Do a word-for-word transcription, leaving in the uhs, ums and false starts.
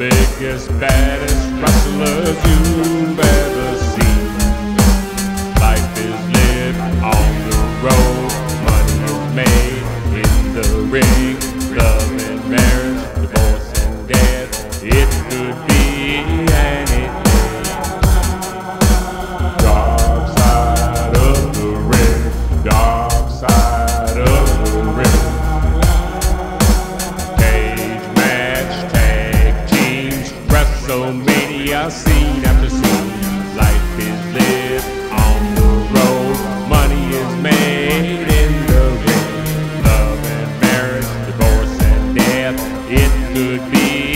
biggest, baddest wrestlers you've ever seen. Life is lived on the road, money is made in the ring. Love and marriage, divorce and death, it could be anything. Dark side of the ring, dark side of the ring. Cage match, tag teams, WrestleMania, scene after scene. Life is lived on the road, money is made in the ring. Love and marriage, divorce and death, it could be